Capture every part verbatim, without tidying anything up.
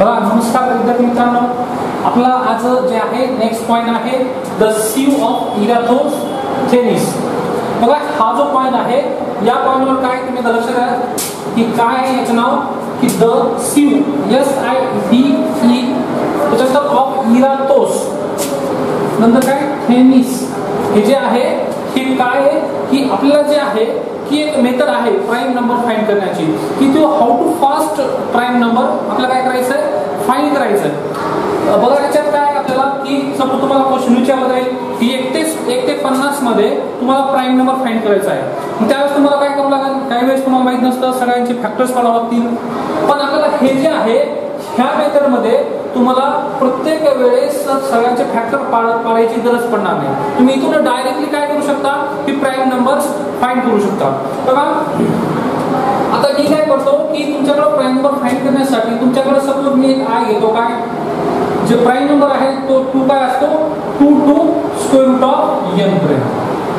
बघा नमस्कार विद्यार्थी मित्रांनो, आपला आज जे आहे नेक्स्ट पॉइंट आहे द सीव ऑफ इराथोस्थेनिस। बघा हा जो पॉइंट आहे या पॉइंटवर काय तुम्ही लक्ष द्या की काय आहे याचं नाव की the sieve S I D E त्याच्यानंतर ऑफ इराथोस नंतर काय थेनिस हे जे आहे हे काय आहे की आपल्याला जे आहे की एक मेथड आहे प्राइम नंबर फाइंड करण्याची की तो how to fast prime number आपल्याला काय करायचं आहे फाइंड करायचं आहे। बघा याच्यात काय आपल्याला की सपोज तुम्हाला क्वेश्चन विचारला जाईल की एक ते एक ते पन्नास मध्ये तुम्हाला प्राइम नंबर फाइंड करायचा आहे, त्यावेळेस तुम्हाला काय करावं लागेल, काही वेळेस तुम्हाला माहित नसतं सगळ्यांचे फॅक्टर्स काढावे लागतील, पण आपल्याला हे जे आहे ह्या मेथड मध्ये तुम्हाला प्रत्येक वेळेस सगळ्यांचे फॅक्टर पाडायची गरज पडणार नाही। तुम्ही इथून डायरेक्टली काय करू शकता की प्राइम नंबर्स फाइंड करू शकता। बघा आता मी काय करतो की तुमच्याकडे प्राइम नंबर फाइंड करण्यासाठी तुमच्याकडे सपोज मी एक आय घेतो, काय जे प्राइम नंबर आहे तो टू काय असतो two to square root of N पर्यंत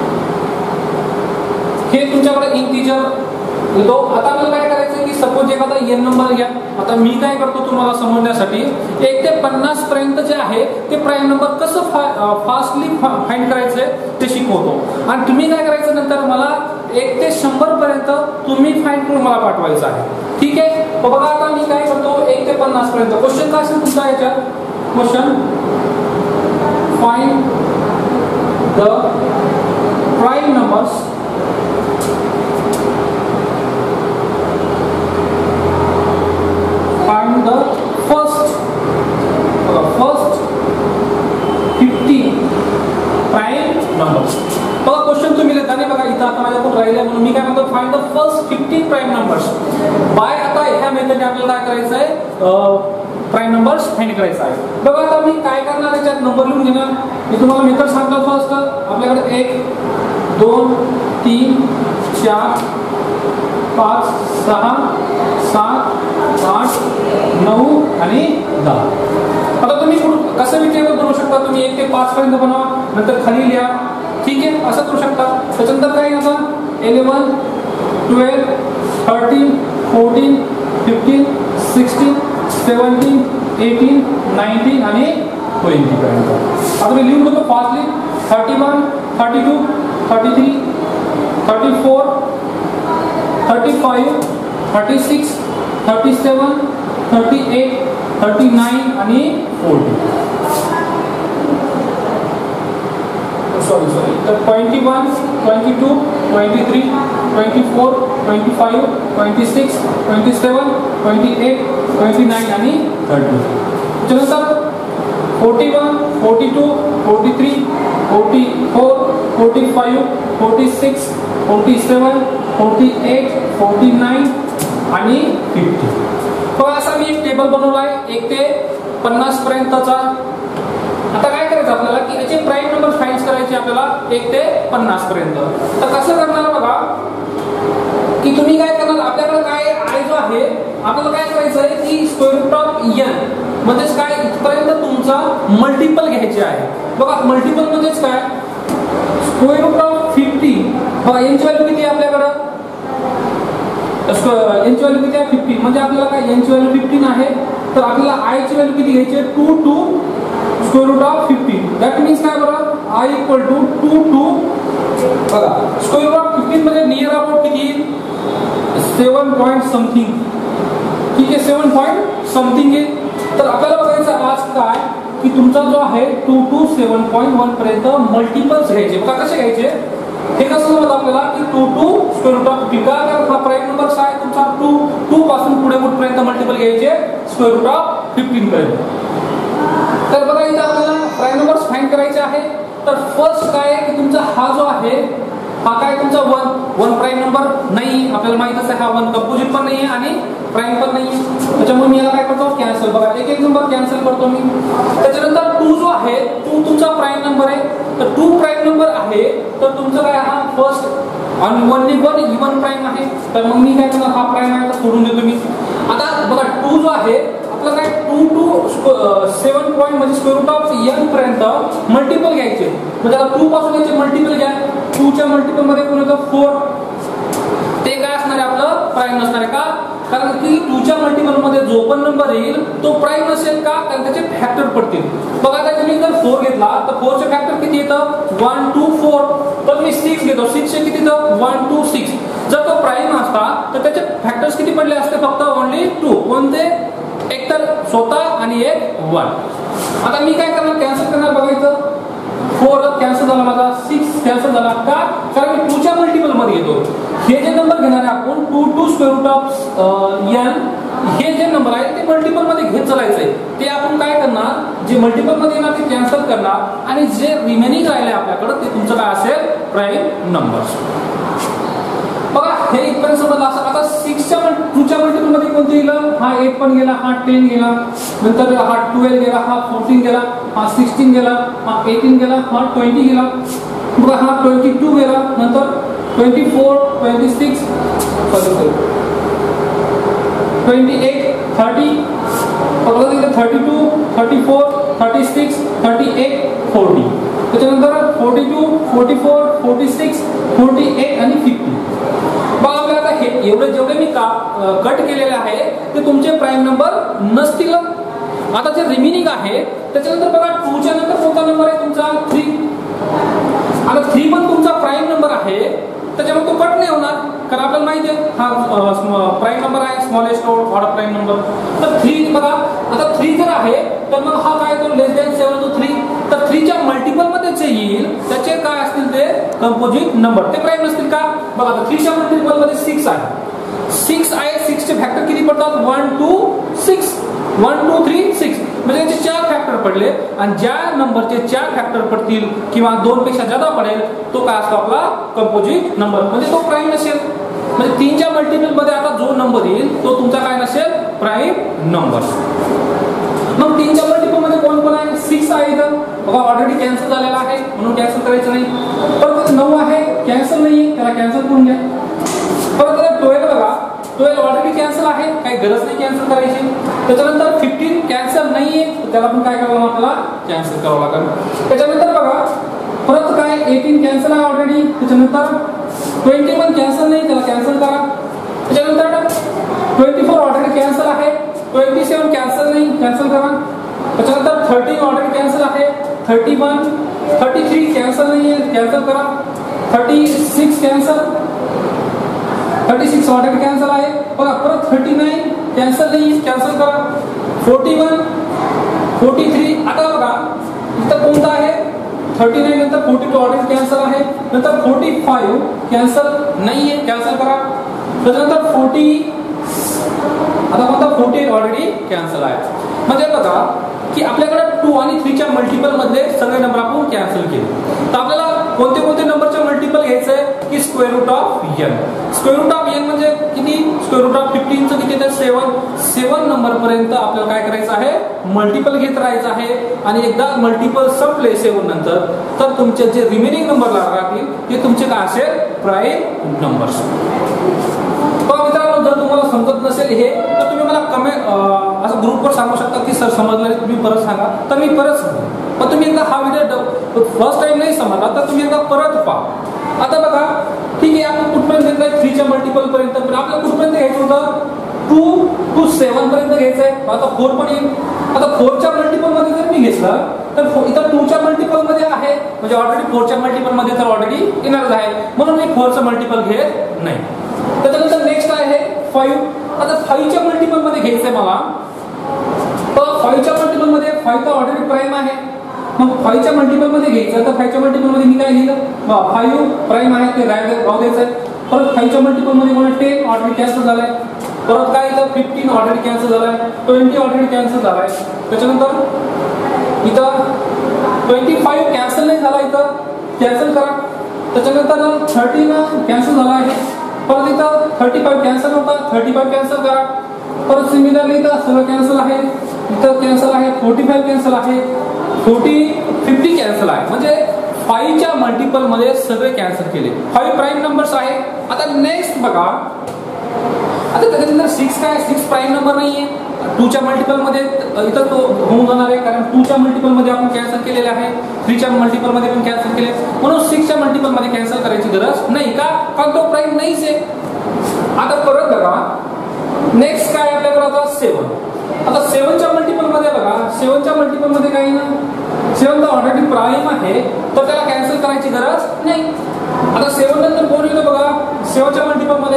हे तुमच्याकडे इंटिजर येतो। आता आपल्याला काय करायचं की सपोज एखादा एन नंबर घ्या, आता मी काय करतो तुम्हाला समजण्यासाठी एक ते पन्नास पर्यंत जे आहे ते प्राइम नंबर कसं फास्टली फाइंड करायचंय ते शिकवतो आणि तुम्ही काय करायचं नंतर मला एक ते शंभर पर्यंत तुम्ही फाइंड करून मला पाठवायचं आहे, ठीक आहे। बघा आता मी काय करतो एक ते पन्नास पर्यंत क्वेश्चन काय असेल तुमचा याच्यात question find the prime numbers find the first uh, first fifty prime numbers। बघा क्वेश्चन तुम्ही लिहिता नाही, बघा इथं आता माझ्याकडून राहिलं म्हणून मी काय म्हणतो find the first fifty prime numbers by आता ह्या मेथडने आपल्याला काय करायचं आहे प्राइम नंबर्स फाइंड करायचं आहे। बघा आता मी काय करणार याच्यात नंबर लिहून घेणार, मी तुम्हाला मेथड सांगतो। फर्स्ट आपल्याकडे एक दोन तीन चार पाच सहा सात आठ नऊ आणि दहा। आता तुम्ही कसं विचार करू शकता, तुम्ही एक ते पाच पर्यंत बनवा नंतर खाली लिहा, ठीक आहे, असं करू शकता। त्याच्यानंतर काय आता eleven twelve thirteen fourteen fifteen sixteen seventeen eighteen nineteen आणि ट्वेंटी पर्यंत आता मी लिहून घेतो fastly thirty one thirty two thirty three thirty four thirty five thirty six thirty seven thirty eight thirty nine आणि फोर्टी सॉरी सॉरी तर twenty one twenty two twenty three twenty four twenty five twenty six twenty seven twenty eight twenty nine आणि thirty त्याच्यानंतर forty one forty two forty three forty four forty five forty six forty seven forty eight forty nine आणि fifty. तो असा मी एक table बनवलाय एक ते पन्नास पर्यंतचा। आता काय करायचं आपल्याला की याचे प्राइम नंबर फाइंड करायचे आपल्याला एक ते पन्नास पर्यंत। तर कसं करणार बघा की तुम्ही काय करणार, आपल्याकडे काय आय जो आहे आपल्याला काय करायचं आहे की स्क्वेअर रूट ऑफ एन म्हणजेच काय इथपर्यंत तुमचा मल्टिपल घ्यायचे आहे। बघा मल्टिपल म्हणजेच काय स्क्वेअर रूट ऑफ फिफ्टी, बघा यांची व्हॅल्यू किती आहे आपल्याकडं यांची व्हॅल्यू किती आहे फिफ्टीन, म्हणजे आपल्याला काय यांची व्हॅल्यू फिफ्टीन आहे तर आपल्याला आय ची व्हॅल्यू किती घ्यायची आहे two to square root of fifteen. That means काय बरं I equal to two to बघा स्क्वेअर रूट ऑफ फिफ्टीन म्हणजे नियर अबाउट किती सेवन पॉईंट समथिंग, ठीक आहे सेवन पॉईंट समथिंग आहे। तर आपल्याला बघायचं आज काय की तुमचा जो आहे two to seven point one पर्यंत मल्टिपल्स घ्यायचे। बघा कसे घ्यायचे हे कसं समजलं आपल्याला की two to square root of fifty का हा प्राइम नंबर आहे तुमचा टू टू पासून पुढे कुठपर्यंत मल्टिपल घ्यायचे स्क्वेअर रूट ऑफ फिफ्टीन पर्यंत। तर बघा इथं आपल्याला प्राइम नंबर्स फाइंड करायचे आहे। तर फर्स्ट काय आहे की तुमचा हा जो आहे हा काय तुमचा वन वन प्राइम नंबर नाही, आपल्याला माहितच आहे हा वन कंपोजिट पण नाहीये आणि प्राइम पण नाहीये, त्याच्यामुळे मी याला काय करतो कॅन्सल। बघा एक एक नंबर कॅन्सल करतो मी। त्याच्यानंतर टू जो आहे टू तुमचा प्राइम नंबर आहे, तर टू प्राइम नंबर आहे तर तुमचा काय हा फर्स्ट आणि ओनली वन इवन प्राइम आहे, तर मग मी काय करणार हा प्राइम आहे तर सोडून देतो मी। आता बघा टू जो आहे आपल्याला काय टू टू सेवन पॉईंट म्हणजे स्क्वेअर रूट ऑफ एन पर्यंत मल्टिपल घ्यायचे, म्हणजे आता टू पासून याचे मल्टिपल घ्या, टू च्या मल्टिपल मध्ये कोण येतं फोर, ते काय असणार आहे आपलं प्राइम नसणार आहे का कारण की टूच्या मल्टिपल मध्ये जो पण नंबर येईल तो प्राईम असेल का, कारण त्याचे फॅक्टर पडतील. बघा आता तुम्ही जर फोर घेतला तर फोरचे फॅक्टर किती येतं वन टू फोर. तर मी सिक्स घेतो, सिक्सचे किती येतं वन टू सिक्स. जर तो प्राईम असता तर त्याचे फॅक्टर्स किती पडले असते फक्त ओनली टू. कोणते, एक तर स्वतः आणि एक वन. आता मी काय करणार कॅन्सल करणार बघायचं. फोर कॅन्सल झाला माझा, सिक्स कॅन्सल झाला का, कारण मी टूच्या मल्टिपल मध्ये येतो. हे जे नंबर घेणार आहे आपण two to square root of N, हे जे नंबर आहे ते मल्टिपल मध्ये घेत चालायचंय. ते आपण काय करणार, जे मल्टिपल मध्ये येणार ते कॅन्सल करणार आणि जे रिमेनिंग राहिले आपल्याकडे ते तुमचं काय असेल प्राईम नंबर. बघा हे इथपर्यंत समजलं. असं आता सिक्सच्या टूच्या मल्टिपल मध्ये कोणते गेलं, हा एट पण गेला, हा टेन गेला, नंतर हा ट्वेल्व गेला, हा फोर्टीन गेला, हा सिक्स्टीन गेला, हा एटीन गेला, हा ट्वेंटी गेला. बघा हा ट्वेंटी टू गेला, नंतर twenty four, twenty six, twenty eight, thirty, thirty two, thirty four, thirty six, thirty eight, forty. त्याच्यानंतर forty two, forty four, forty six, forty eight आणि फिफ्टी. बघा आपल्याला आता हे एवढे जेवढे मी का कट केलेले आहे ते तुमचे प्राईम नंबर नसतील. आता जे रिमेनिंग आहे त्याच्यानंतर बघा टूच्या नंतर कोणता नंबर आहे तुमचा थ्री. आता थ्री पण तुमचा प्राईम नंबर आहे, त्याच्यामुळे तो कट नाही होणार कारण आपल्याला माहिती आहे हा प्राईम नंबर आहे, स्मॉलेस्ट ऑर्डर प्राईम नंबर. तर थ्री बघा आता थ्री जर आहे तर मग हा काय तो less than seven two three. तर थ्रीच्या मल्टिपल मध्ये जे येईल त्याचे काय असतील ते कंपोजिट नंबर, ते प्राईम नसतील का. बघा आता थ्रीच्या मल्टिपल मध्ये सिक्स आहे, सिक्स आहे, सिक्सचे फॅक्टर किती पडतात one two six, one two three six, म्हणजे त्याचे चार फॅक्टर पडले आणि ज्या नंबरचे चार फॅक्टर पडतील किंवा दोन पेक्षा जादा पडेल तो काय असतो आपला कंपोजिट नंबर, म्हणजे तो प्राईम नसेल. म्हणजे तीनच्या मल्टिपल मध्ये आता जो नंबर येईल तो तुमचा काय नसेल प्राईम नंबर. मग तीनच्या मल्टिपल मध्ये कोण कोण आहे, सिक्स आहे इथं बघा ऑलरेडी कॅन्सल झालेला आहे म्हणून कॅन्सल करायचं नाही. परत नऊ आहे कॅन्सल नाहीये त्याला कॅन्सल करून घ्या. परत ट्वेल्व बघा ट्वेल्व ऑलरेडी कॅन्सल आहे, काही गरज नाही कॅन्सल करायची. त्याच्यानंतर फिफ्टीन कॅन्सल नाहीये त्याला पण काय करावं आपल्याला कॅन्सल करावं लागेल. त्याच्यानंतर बघा परत काय एटीन कॅन्सल आहे ऑलरेडी, त्याच्यानंतर ट्वेंटी वन कॅन्सल नाही त्याला कॅन्सल करा. त्याच्यानंतर ट्वेंटी फोर ऑलरेडी कॅन्सल आहे, ट्वेंटी सेवन कॅन्सल नाही कॅन्सल करा. त्याच्यानंतर थर्टीन ऑलरेडी कॅन्सल आहे, thirty one, thirty three cancel नाहीये कॅन्सल करा. Thirty six cancel, thirty six already cancel आहे. बघा परत थर्टी नाईन कॅन्सल नाही कॅन्सल करा. फोर्टी वन, फोर्टी थ्री, आता बघा इथं कोणता आहे थर्टी नाईन नंतर फोर्टी टू ऑलरेडी कॅन्सल आहे, नंतर फोर्टी फाईव्ह कॅन्सल नाहीये कॅन्सल करा. त्याच्यानंतर फोर्टी, आता कोणता फोर्टी एट ऑलरेडी कॅन्सल आहे. म्हणजे बघा की आपल्याकडे टू आणि थ्रीच्या मल्टिपल मधले सगळे नंबर आपण कॅन्सल केले. तर आपल्याला कोणते कोणते नंबरचे मल्टिपल घ्यायचंय की square root of N. Square root of N म्हणजे किती, स्क्वेअर रूट ऑफ फिफ्टीनचं किती येतं सेवन. सेवन नंबर पर्यंत आपल्याला काय करायचं आहे मल्टिपल घेत राहायचं आहे. आणि एकदा मल्टिपल संपले सेवन नंतर तर तुमचे जे रिमेनिंग नंबर राहतील ते तुमचे काय असेल प्राईम नंबर्स. मित्रांनो जर तुम्हाला समजत नसेल हे तर तुम्ही मला कमेंट असं ग्रुपवर सांगू शकता की सर समजलं तुम्ही परत सांगा, तर मी परत सांगतो. पण तुम्ही एकदा हा व्हिडिओ फर्स्ट टाइम नाही समजला तर तुम्ही एकदा परत पहा. आता बघा ठीक आहे आपण कुठपर्यंत घेतलंय थ्रीच्या मल्टिपल पर्यंत, पण आपल्याला कुठपर्यंत घ्यायचं होतं टू टू सेवन पर्यंत घ्यायचंय. आता फोर पण येईल. आता फोरच्या मल्टिपल मध्ये जर मी घेतलं तर इथं टूच्या मल्टिपल मध्ये आहे म्हणजे ऑलरेडी फोरच्या मल्टिपल मध्ये तर ऑलरेडी येणार आहे म्हणून मी फोरचं मल्टिपल घेत नाही. त्याच्यानंतर नेक्स्ट आहे फाईव्ह. आता फाईव्हच्या मल्टिपल मध्ये घ्यायचंय मला, तर फाईव्हच्या मल्टिपल मध्ये फाईव्ह तर ऑलरेडी प्राईम आहे. मग फाईव्हच्या मल्टिपल मध्ये घ्यायचं तर फाईव्हच्या मल्टिपल मध्ये मी काय लिहिलं फाईव्ह प्राईम आहे ते राहू द्यायचं. परत फाईव्हच्या मल्टिपल मध्ये मला टेन ऑलरेडी कॅन्सल झालाय. परत काय इथं फिफ्टीन ऑलरेडी कॅन्सल झालाय, ट्वेंटी ऑलरेडी कॅन्सल झालाय. त्याच्यानंतर इथं ट्वेंटी फाईव्ह कॅन्सल नाही झाला, इथं कॅन्सल करा. त्याच्यानंतर थर्टीन कॅन्सल झाला आहे. परत इथं थर्टी फाईव्ह कॅन्सल होता, थर्टी फाईव्ह कॅन्सल करा. परत सिमिलरली इथं सगळं कॅन्सल आहे, इथं कॅन्सल आहे, फोर्टी फाईव्ह कॅन्सल आहे, फोर्टी फिफ्टी कॅन्सल आहे. म्हणजे फाईव्हच्या मल्टिपल मध्ये सगळे कॅन्सल केले. फाईव्ह प्राईम नंबर्स आहे. आता नेक्स्ट बघा आता त्याच्यानंतर सिक्स काय, सिक्स प्राईम नंबर नाहीये. टूच्या मल्टिपल मध्ये इथं तो होऊन जाणार आहे कारण टूच्या मल्टिपल मध्ये आपण कॅन्सल केलेले आहे, थ्रीच्या मल्टिपल मध्ये पण कॅन्सल केले म्हणून सिक्सच्या मल्टिपल मध्ये कॅन्सल करायची गरज नाही का, कारण तो प्राईम नाहीच आहे. आता परत बघा नेक्स्ट काय आपल्याकडे आता सेवन. आता सेवनच्या मल्टिपल मध्ये बघा, सेवनच्या मल्टिपल मध्ये काही ना, सेवन तर ऑलरेडी प्राईम आहे तर त्याला कॅन्सल करायची गरज नाही. आता सेवन नंतर कोण येतो बघा सेवनच्या मल्टिपल मध्ये,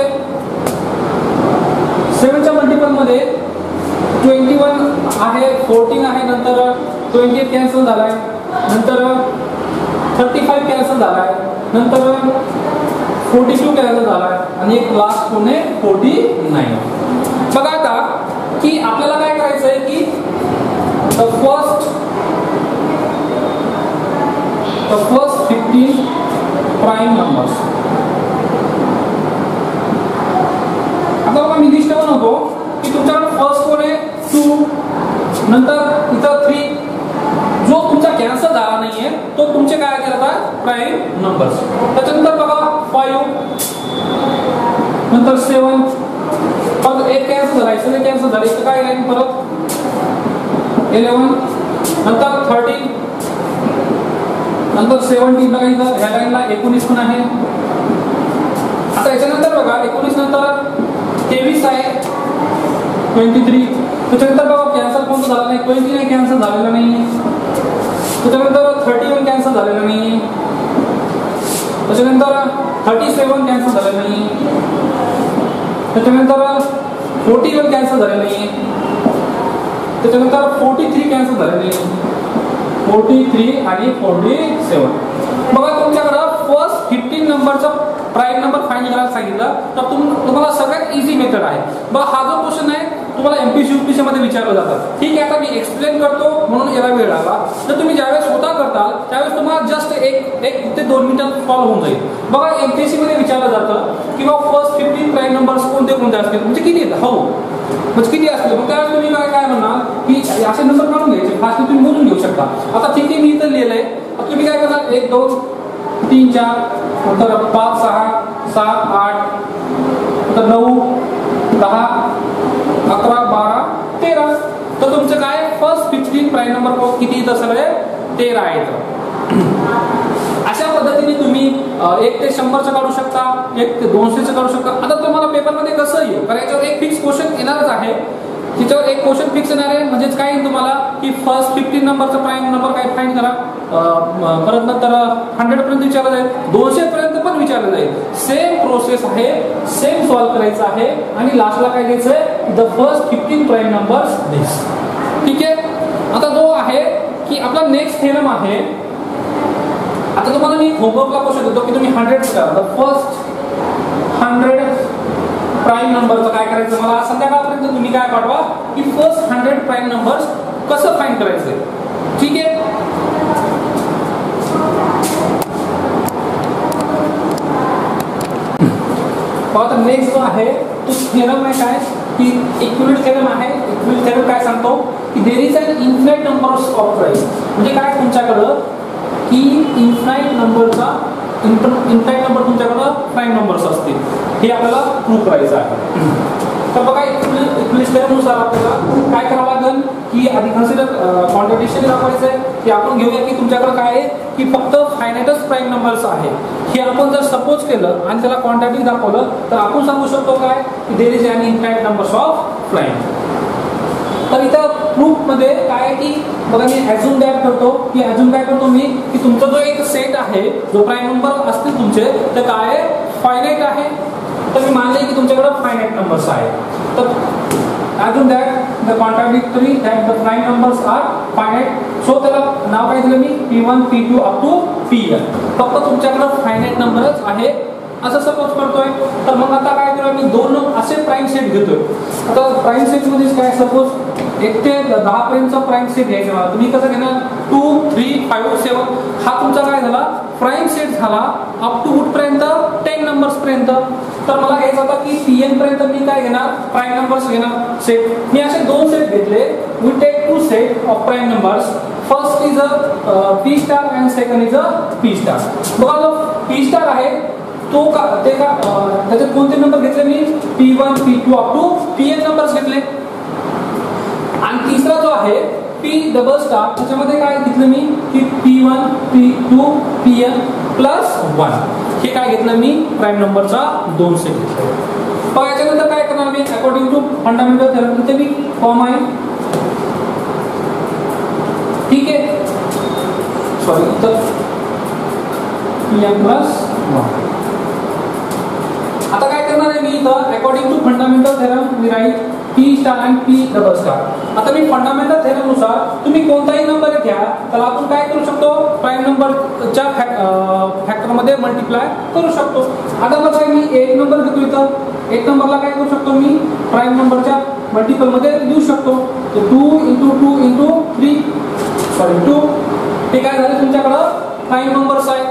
सेवनच्या मल्टिपल मध्ये ट्वेंटी वन आहे, फोर्टीन आहे, नंतर ट्वेंटी एट कॅन्सल झालाय, नंतर थर्टी फाईव्ह कॅन्सल झालाय, नंतर फोर्टी टू कॅन्सल झालाय आणि एक लास्ट कोण आहे फोर्टी नाईन. बघा आता की आपल्याला काय करायचं आहे की the first the first fifteen prime numbers. आता बघा मी लिस्ट बनवतो की तुमच्याकडे फर्स्ट कोण आहे टू, नंतर इथं थ्री, जो तुमचा कॅन्सल झाला नाहीये तो तुमचे काय आहेत आता प्राईम नंबर्स. त्याच्यानंतर बघा फाईव्ह, नंतर सेवन, परत एक कॅन्सल झाला, सगळे कॅन्सल झाले, इथं काय लाईन परत इलेवन, नंतर थर्टीन, नंतर सेवन्टीन. बघा इथं ह्या लाईनला एकोणीस पण आहे. आता याच्यानंतर बघा एकोणीस नंतर तेवीस आहे, ट्वेंटी थ्री. त्याच्यानंतर बघा कॅन्सल कोणतं झालं नाही, ट्वेंटी नाही कॅन्सल झालेलं नाही. त्याच्यानंतर थर्टी वन कॅन्सल झालेलं नाही. त्याच्यानंतर थर्टी सेवन कॅन्सल झालेलं नाही. त्याच्यानंतर फोर्टी वन कॅन्सल झालेलं नाही. त्याच्यानंतर फोर्टी थ्री कॅन्सल झालेलं नाही. फोर्टी थ्री आणि फोर्टी सेवन. बघा तुमच्याकडं फर्स्ट फिफ्टीन नंबरचं प्राईम नंबर फाइंड करायला सांगितलं तर तुम्हाला सगळ्यात इझी मेथड आहे. बघा हा जो क्वेश्चन आहे तुम्हाला एमपीसी यूपीसी मध्ये विचारलं जातात. ठीक आहे, आता मी एक्सप्लेन करतो म्हणून याला वेळ लागला. तर तुम्ही ज्यावेळेस स्वतः करताल त्यावेळेस तुम्हाला जस्ट एक एक ते दोन मिनिटात सॉल्व्ह होऊन जाईल. बघा एमपीसी मध्ये विचारलं जातं किंवा फर्स्ट फिफ्टीन प्राईम नंबर्स कोणते कोणते असतील, म्हणजे किती आहेत, हो म्हणजे किती असतील. मग त्यावेळेस तुम्ही काय काय म्हणणार की असे नंबर काढून घ्यायचे, फास्ट तुम्ही मोजून घेऊ शकता. आता ठीक आहे मी इथं लिहिलंय, तुम्ही काय करणार एक दोन तीन चार, नंतर पाच सहा सात आठ, नंतर नऊ दहा अकरा बारा तेरा. तर तुमचं काय फर्स्ट फिफ्टीन प्राईम नंबर किती येतं, सगळे तेरा आहेत. अशा पद्धतीने तुम्ही एक ते शंभरचं काढू शकता, एक ते दोनशेचं काढू शकता. आता तुम्हाला पेपरमध्ये कसं येईल, कारण याच्यावर एक फिक्स क्वेश्चन येणारच आहे. तिच्यावर एक क्वेश्चन फिक्स येणार आहे, म्हणजेच काय तुम्हाला की फर्स्ट फिफ्टीन नंबरचा प्राईम नंबर काय फाइंड करा. परत नंतर हंड्रेड पर्यंत विचारलं जाईल, दोनशे पर्यंत पण विचारलं जाईल. सेम प्रोसेस आहे, सेम सॉल्व्ह करायचं आहे आणि लास्टला काय घ्यायचं आहे the first fifteen prime numbers this. ठीक आहे. आता जो आहे की आपला नेक्स्ट थेरम आहे. आता तुम्हाला मी होमवर्कला क्वेश्चन देतो की तुम्ही हंड्रेड करा. द फर्स्ट हंड्रेड प्राईम नंबरचं काय करायचं, मला संध्याकाळपर्यंत तुम्ही काय पाठवा की फर्स्ट हंड्रेड प्राईम नंबर्स कसं फाइंड करायचं. ठीक आहे. आता नेक्स्ट जो आहे तो थेरम आहे काय की इक्विलिटी थेरम आहे. इक्विलिटी थेरम काय सांगतो की there is an infinite number of prime. म्हणजे काय तुमच्याकडं की इन्फिनाइट नंबरचा इन्फिनाइट नंबर तुमच्याकडं प्राईम नंबर्स असतील, हे आपल्याला प्रूव्ह करायचं आहे. तर बघा इक्विलिटी थेरमनुसार आपल्याला काय करावं लागेल की आधी कन्सिडर कॉन्ट्रडिक्शन दाखवायचं आहे की आपण घेऊया की तुमच्याकडे काय आहे की फक्त फायनाइटच प्राईम नंबर्स आहे. हे आपण जर सपोज केलं आणि त्याला क्वांटिटी दाखवलं तर आपण सांगू शकतो काय की there is an infinite numbers of prime. तर इथं प्रूफ मध्ये काय की बघा मी ॲझ्युम दॅट करतो की ॲझ्युम काय करतो मी की तुमचा जो एक सेट आहे जो प्राईम नंबर असतील तुमचे तर काय फायनाइट आहे. तर मी मानले की तुमच्याकडे फायनाइट नंबर्स आहे. तर assume that the contradictory that the prime numbers are finite. So त्याला नाव काय दिलं मी P one P two up to P N. फक्त तुमच्याकडे फायनाइट नंबरच आहे असं सपोज करतोय. तर मग आता काय करूया मी दोन असे प्राईम सेट घेतोय. आता प्राईम सेट मध्ये काय सपोज एक ते दहा पर्यंतचा प्राईम सेट घ्यायचा मला. तुम्ही कसं घेणार टू थ्री फाईव्ह सेवन हा तुमचा काय झाला प्राईम सेट झाला अप टू कुठपर्यंत टेन नंबर्स पर्यंत. तर मला घ्यायचं होता की पी एन पर्यंत मी काय घेणार प्राईम नंबर्स घेणार सेट. मी असे दोन सेट घेतले. We take two set of prime numbers. First is a P star and second is a P star. बघा जो पी स्टार आहे तो का ते का त्याच्यात कोणते नंबर घेतले मी P one P two up to P N numbers घेतले. आणि तिसरा जो आहे पी डबल स्टार त्याच्यामध्ये काय घेतलं मी की P one P two P N plus one हे काय घेतलं मी प्राईम नंबरचा दोन सेट घेतले. बघा याच्यानंतर काय करणार मी अकॉर्डिंग टू फंडामेंटल थेरम इथे मी फॉर्म आहे, ठीक आहे, सॉरी इथं पी एन प्लस वन. आता काय करणार आहे मी इथं अकॉर्डिंग टू फंडामेंटल थेरम मी राईट पी स्टार आणि पी डबल स्टार. आता मी फंडामेंटल थेरम नुसार तुम्ही कोणताही नंबर घ्या त्याला आपण काय करू शकतो प्राईम नंबरच्या फॅक्टर मध्ये मल्टिप्लाय करू शकतो. आता बघा मी एक नंबर घेतो इथं, एक नंबरला काय करू शकतो मी प्राईम नंबरच्या मल्टिपल मध्ये लिहू शकतो. Two into two into three sorry two, ते काय झालं तुमच्याकडं प्राईम नंबर्स आहे.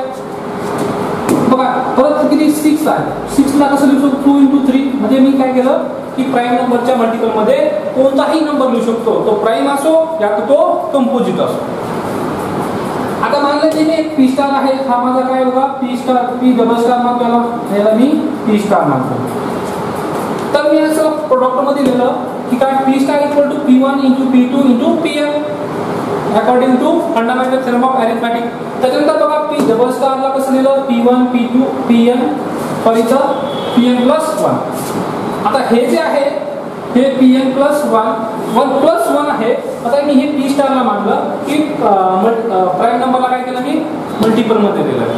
बघा परत किती सिक्स आहे, सिक्सला कसं लिहू शकतो टू इंटू थ्री, म्हणजे मी काय केलं की प्राईम नंबरच्या मल्टिपल मध्ये कोणताही नंबर लिहू शकतो, तो प्राईम असो या तो कंपोजिट असो. आता मानलं की मी एक पी स्टार आहे, हा माझा काय होगा P star, P double star मानतो याला मी पी स्टार मानतो. तर मी असं प्रोडक्ट मध्ये लिहिलं की काय P star equal to P one into P two into P N according to fundamental theorem of arithmetic. त्याच्यानंतर बघा पी डबल स्टारला कसं लिहिलं P one P two P N पर इथं पी एन प्लस वन. आता हे जे आहे हे P N plus one one plus one आहे. आता मी हे पी स्टारला मानलं की प्राईम नंबरला काय केलं मी मल्टिपल मध्ये दिलं.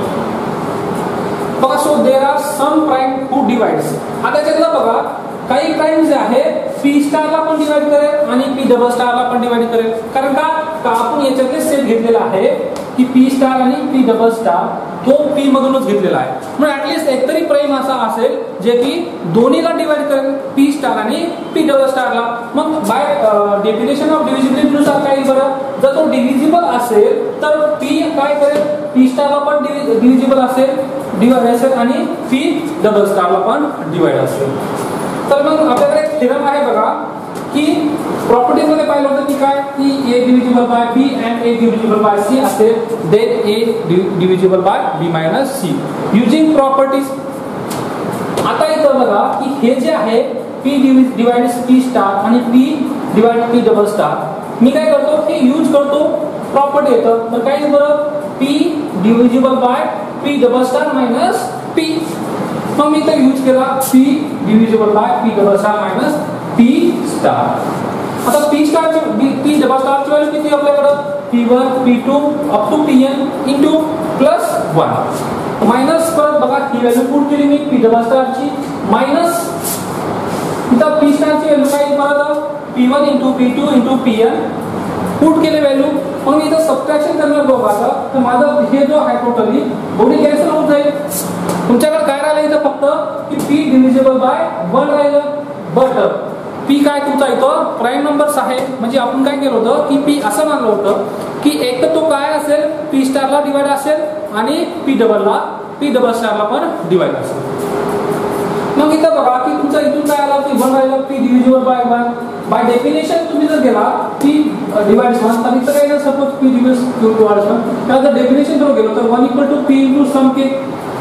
बघा so there are some prime who divides. आता त्याच्यातलं बघा काही प्राईम जे आहे पी स्टारला पण डिवाइड करेल आणि पी डबल स्टारला पण डिवाइड करेल. कारण का का आपण याच्यातले सेट घेतलेला आहे की पी स्टार आणि पी डबल स्टार तो पी मधूनच घेतलेला आहे. म्हणून ऍटलीस्ट एकतरी प्राईम असा असेल जे की दोन्हीला डिवाइड करेल पी स्टार आणि पी डबल स्टारला. मग बाय डेफिनेशन ऑफ डिव्हिजिबिलिटी नुसार काय बरं जर तो डिव्हिजिबल असेल तर पी काय करेल पी स्टारला पण डिव्हिजिबल असेल डिवाइड असेल आणि पी डबल स्टारला पण डिवाइड असेल. तर मग आपल्याकडे एक थेरम आहे बघा की प्रॉपर्टीज मध्ये पाहिलं होतं की काय की A divisible by B and A divisible by C असेल then A divisible by B minus C using properties. आता इथं बघा की हे जे आहे पी डिवाइड पी स्टार आणि P divide P double star मी काय करतो हे यूज करतो प्रॉपर्टी येतं. तर काय बरं P divisible by P double star minus P. मग मी इथं यूज केला P divisible by P double star minus P star. आता P star P double star ची व्हॅल्यू किती आपल्याकडं P one P two up to P N into plus one minus परत बघा ही व्हॅल्यू पुट केली मी पी डबल स्टार ची मायनस इथं पी स्टार ची व्हॅल्यू काय परत P one into P two into P N put केले व्हॅल्यू. मग मी इथं सबट्रॅक्शन करणार बघा तर माझं हे जो आहे टोटली दोन्ही कॅन्सल होऊन जाईल. तुमच्याकडे काय राहिलं इथं फक्त की पी डिव्हिजिबल बाय वन राहिलं. बट पी काय तुमचा इथं प्राईम नंबर्स आहे म्हणजे आपण काय केलं होतं की पी असं मानलं होतं की एक तर तो काय असेल पी स्टारला डिवाइड असेल आणि पी डबलला पी डबल स्टारला पण डिवाइड असेल. मग इथं बघा की तुमचं इथून काय आलं की वन राहिलं P divisible by one. By definition तुम्ही जर गेला पी डिवाइड वन तर इथं काय सपोज पी डिव्हिजिबल वन त्याला जर डेफिनेशन जर गेलो तर one equal to P into some K.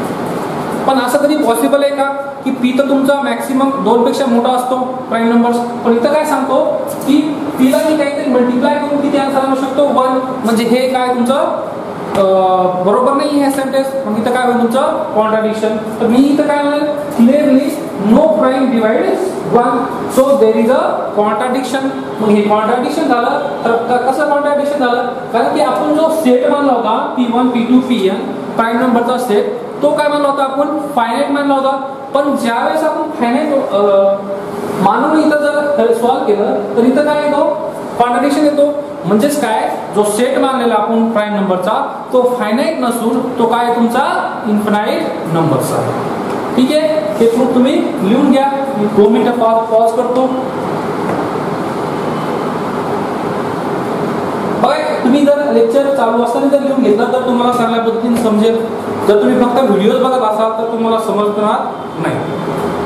पण असं कधी पॉसिबल आहे का की पी तर तुमचा मॅक्सिमम दोन पेक्षा मोठा असतो प्राईम नंबर्स. पण इथं काय सांगतो की पीला मी काहीतरी मल्टिप्लाय करून किती आन्सर आणू शकतो वन. म्हणजे हे काय तुमचं बरोबर नाही हे सेंटेन्स. मग इथं काय होईल तुमचं कॉन्ट्राडिक्शन. तर मी इथं काय म्हणेल clearly no prime divides one so there is a contradiction. मग हे कॉन्ट्राडिक्शन झालं तर कसं कॉन्ट्राडिक्शन झालं कारण की आपण जो सेट मानला होता P one P two P N prime नंबरचा सेट तो काय मानला होता आपण फायनाइट मानला होता. पण ज्यावेळेस आपण फायनाइट मानून इथं जर सॉल्व्ह केलं तर इथं काय येतो कॉन्ट्राडिक्शन येतो. म्हणजेच काय जो सेट मानलेला आपण प्राईम नंबरचा तो फायनाइट नसून तो काय तुमचा इन्फिनाइट नंबरचा आहे. ठीक आहे हे प्रूफ तुम्ही लिहून घ्या. मी दोन मिनिटं पॉज पॉज करतो. बघा तुम्ही जर लेक्चर चालू असताना जर लिहून घेतलं तर तुम्हाला चांगल्या पद्धतीने समजेल. जर तुम्ही फक्त व्हिडिओज बघत असाल तर तुम्हाला समजणार नाही.